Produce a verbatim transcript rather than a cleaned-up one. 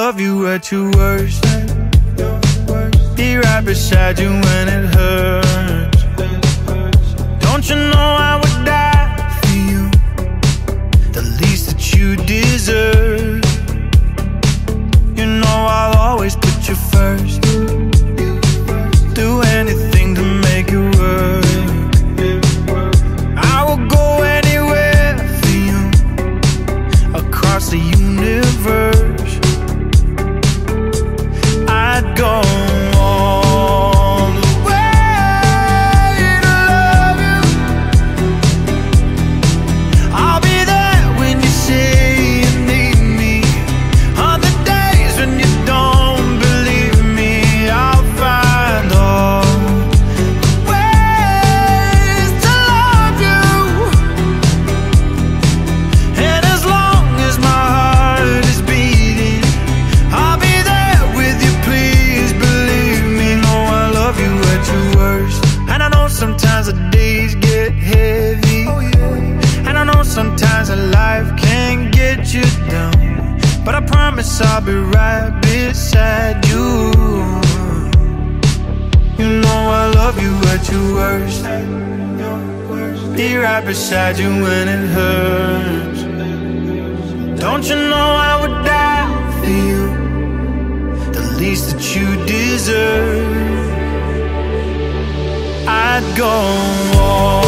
love you at your worst. Be right beside you when it hurts. Don't you know I would die for you, the least that you deserve. You know I'll always put you first, do anything to make it work. I will go anywhere for you, across the universe. I'd go all the way to love you. I'll be there when you say you need me. On the days when you don't believe me, I'll find all the ways to love you. And as long as my heart is beating, I'll be there with you, please believe me. No, I love you at your worst. And I know sometimes the days get heavy, and I know sometimes a life can get you down, but I promise I'll be right beside you. You know I love you at your worst. Be right beside you when it hurts. Don't you know I would die for you, the least that you deserve. I'd go all